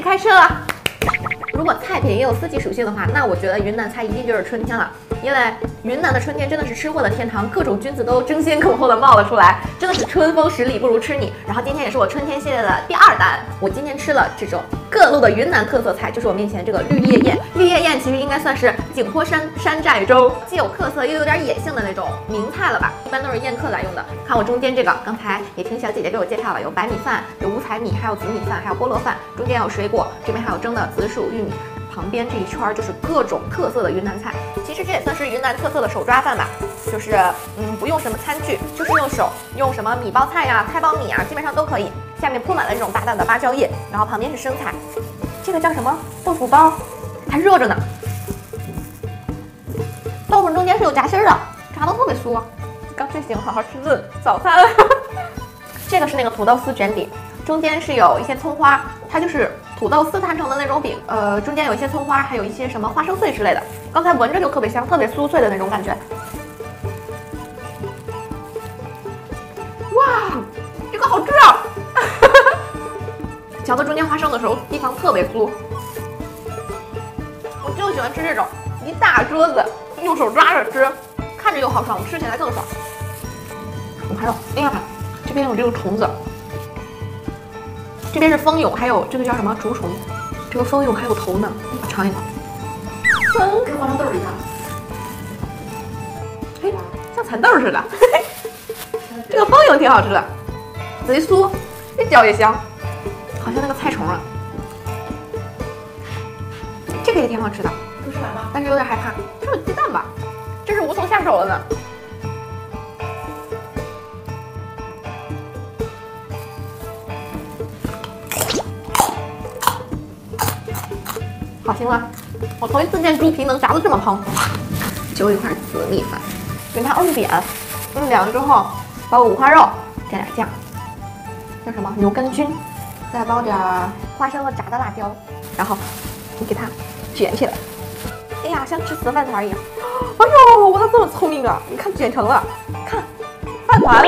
开吃了。如果菜品也有四季属性的话，那我觉得云南菜一定就是春天了，因为云南的春天真的是吃货的天堂，各种菌子都争先恐后的冒了出来，真的是春风十里不如吃你。然后今天也是我春天系列的第2弹，我今天吃了这种各路的云南特色菜，就是我面前这个绿叶宴。绿叶宴其实应该算是景颇山寨中既有特色又有点野性的那种名菜了吧，一般都是宴客来用的。看我中间这个，刚才也听小姐姐给我介绍了，有白米饭，有五彩米，还有紫米饭，还有菠萝饭，中间有水果，这边还有蒸的紫薯、玉米。旁边这一圈就是各种特色的云南菜，其实这也算是云南特色的手抓饭吧，就是不用什么餐具，就是用手，用什么米包菜呀、菜包米啊，基本上都可以。下面铺满了这种大大的芭蕉叶，然后旁边是生菜，这个叫什么豆腐包，还热着呢。豆腐中间是有夹心的，炸得特别酥。刚睡醒，好好吃顿早餐。这个是那个土豆丝卷饼，中间是有一些葱花，它就是土豆丝摊成的那种饼，中间有一些葱花，还有一些什么花生碎之类的。刚才闻着就特别香，特别酥脆的那种感觉。哇，这个好吃啊！嚼到中间花生的时候，地方特别酥。我就喜欢吃这种一大桌子，用手抓着吃，看着又好爽，吃起来更爽。我还有，哎呀，这边有这个虫子。这边是蜂蛹，还有这个叫什么竹虫，这个蜂蛹还有头呢，我尝一口，跟花生豆一样，嘿，像蚕豆似的。这个蜂蛹挺好吃的，贼酥，一嚼也香，好像那个菜虫啊。这个也挺好吃的，但是有点害怕，这是鸡蛋吧？这是无从下手了呢。好腥了！我头一次见猪皮能炸得这么蓬。就一块紫米饭，给它摁扁，摁扁了之后，包个五花肉，蘸点酱，叫什么牛肝菌，再包点花生和炸的辣椒，然后你给它卷起来。哎呀，像吃瓷饭团一样。哎呦，我咋这么聪明啊？你看卷成了，看饭团。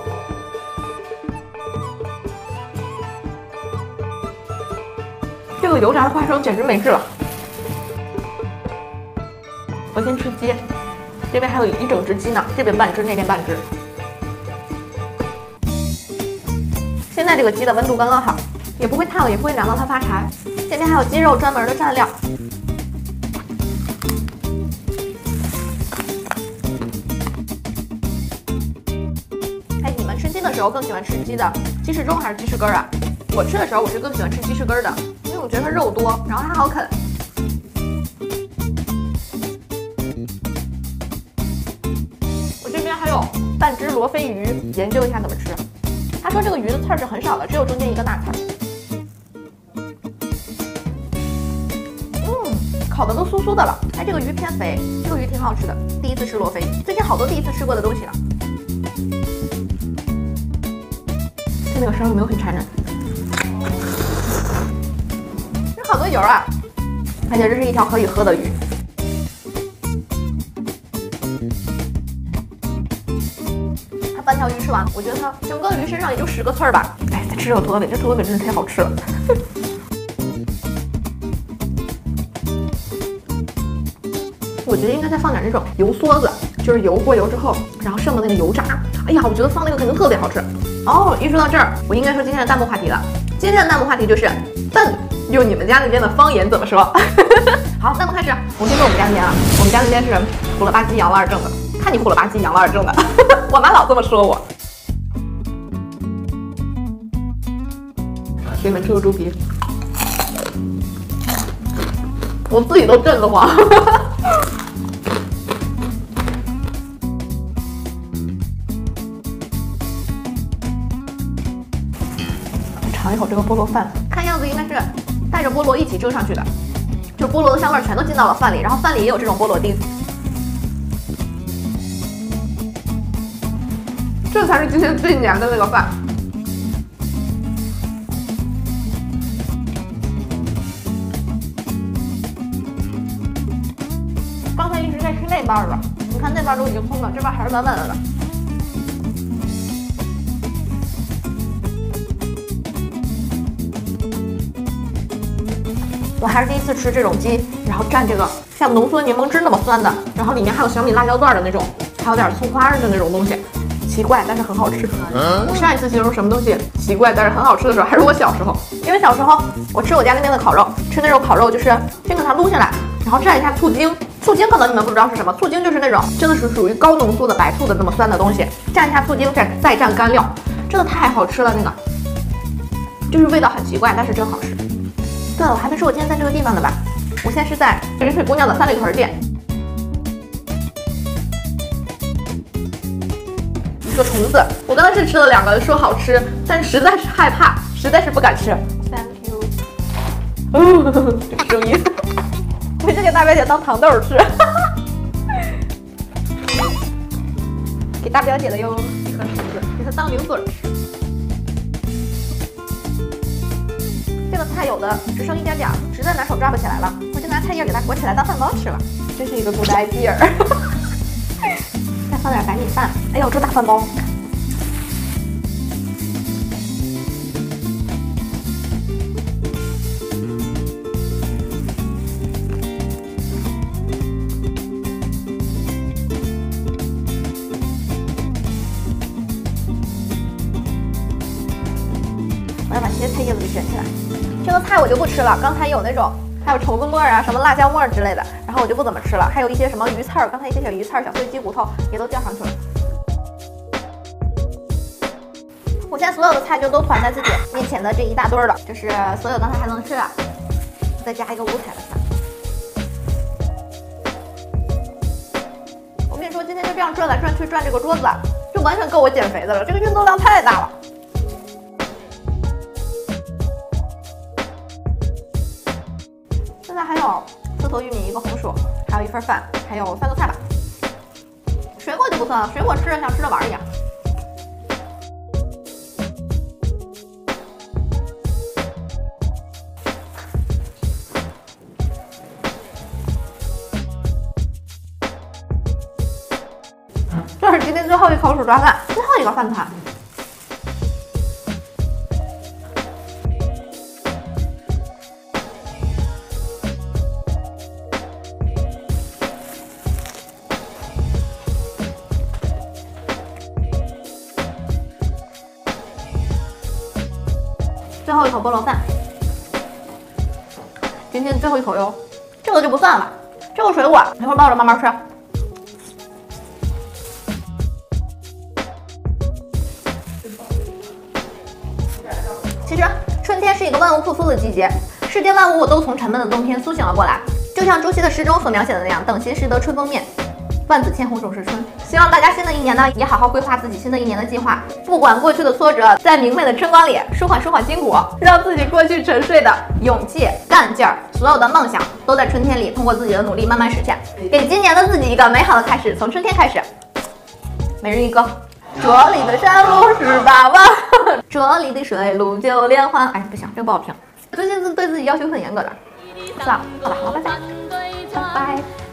这个油炸的花生简直没治了。我先吃鸡，这边还有一整只鸡呢，这边半只，那边半只。现在这个鸡的温度刚刚好，也不会烫，也不会凉到它发柴。这边还有鸡肉专门的蘸料。哎，你们吃鸡的时候更喜欢吃鸡的鸡翅中还是鸡翅根啊？我吃的时候我是更喜欢吃鸡翅根的。我觉得它肉多，然后它好啃。我这边还有半只罗非鱼，研究一下怎么吃。他说这个鱼的刺儿是很少的，只有中间一个大刺儿。烤的都酥酥的了。哎，这个鱼偏肥，这个鱼挺好吃的。第一次吃罗非，最近好多第一次吃过的东西了。这那个声有没有很馋人？好多油啊！而且这是一条可以喝的鱼。它半条鱼吃完，我觉得它整个鱼身上也就10个刺儿吧。哎，再吃这个土豆饼，这土豆饼真的太好吃了。我觉得应该再放点那种油梭子，就是油过油之后，然后剩的那个油渣。哎呀，我觉得放那个肯定特别好吃。哦，一说到这儿，我应该说今天的弹幕话题了。今天的弹幕话题就是笨。用你们家那边的方言怎么说？好，那么开始。我先说我们家那边啊，我们家那边是虎了吧唧养了2正的，看你虎了吧唧养了2正的，我妈老这么说我。给你们吃个猪皮，我自己都瘆得慌。尝一口这个菠萝饭，看样子应该是带着菠萝一起蒸上去的，就菠萝的香味全都进到了饭里，然后饭里也有这种菠萝丁，这才是今天最黏的那个饭。刚才一直在吃那半了，你看那半都已经空了，这半还是满满的呢。 我还是第一次吃这种鸡，然后蘸这个像浓缩柠檬汁那么酸的，然后里面还有小米辣椒段的那种，还有点葱花的那种东西，奇怪但是很好吃。我上一次形容什么东西奇怪但是很好吃的时候，还是我小时候，因为小时候我吃我家那边的烤肉，吃那种烤肉就是先给它撸下来，然后蘸一下醋精。醋精可能你们不知道是什么，醋精就是那种真的是属于高浓缩的白醋的那么酸的东西，蘸一下醋精，再蘸干料，真的太好吃了。那个就是味道很奇怪，但是真好吃。对了，我还没说我今天在这个地方的吧？我现在是在人水姑娘的三里屯店。一个虫子，我刚才是吃了2个，说好吃，但是实在是害怕，实在是不敢吃。Thank you。这个声音。回去给大表姐当糖豆吃，给大表姐的哟，一颗虫子，给它当零嘴吃。这个菜有的只剩一点点，实在拿手抓不起来了，我就拿菜叶给它裹起来当饭包吃了。这是一个 good idea。再放点白米饭，哎呦，这大饭包。我要把这些菜叶子给卷起来。这个菜我就不吃了，刚才有那种还有虫子沫啊，什么辣椒沫之类的，然后我就不怎么吃了。还有一些什么鱼刺儿，刚才一些小鱼刺儿、小碎鸡骨头也都叫上去了。我现在所有的菜就都团在自己面前的这一大堆了，这是所有刚才还能吃的，再加一个五彩的饭。我跟你说，今天就这样转来转去转这个桌子，就完全够我减肥的了，这个运动量太大了。现在还有四头玉米、1个红薯，还有1份饭，还有3个菜吧。水果就不算了，水果吃着像吃着玩一样。这是今天最后一口薯抓饭，最后一个饭团。最后一口菠萝饭，今天最后一口哟，这个就不算了，这个水果一会儿抱着慢慢吃。其实春天是一个万物复苏的季节，世间万物都从沉闷的冬天苏醒了过来，就像朱熹的诗中所描写的那样，等闲识得春风面，万紫千红总是春。希望大家新的一年呢，也好好规划自己新的一年的计划，不管过去的挫折，在明媚的春光里舒缓筋骨，让自己过去沉睡的勇气、干劲儿，所有的梦想都在春天里通过自己的努力慢慢实现，给今年的自己一个美好的开始，从春天开始。每日一歌。这里的山路18弯，这里的水路9连环。哎，不行，这个不好听。最近对自己要求很严格的。算了，好吧，拜拜，拜拜。